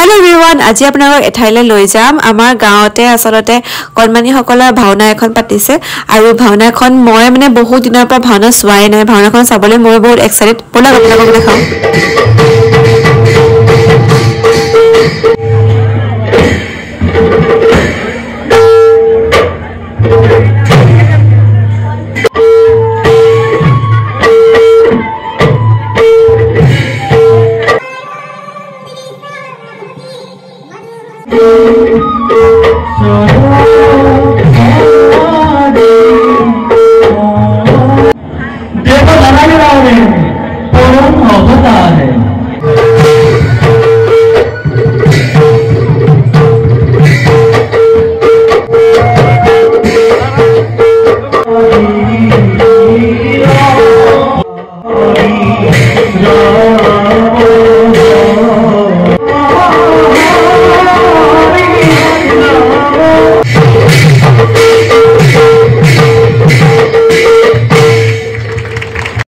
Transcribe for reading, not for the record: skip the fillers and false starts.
hello everyone আজি আপোনালোকক এঠাইলৈ লৈ যাম আমাৰ গাঁৱতে আসলতে কণমানিসকলৰ ভাওনা এখন পাতিছে আৰু ভাওনাখন মই মানে বহুত দিনৰ পৰা ভাওনা চোৱাই নাই ভাওনাখন চাবলৈ মই বহুত এক্সাইটেড বলা আপোনালোকক দেখাও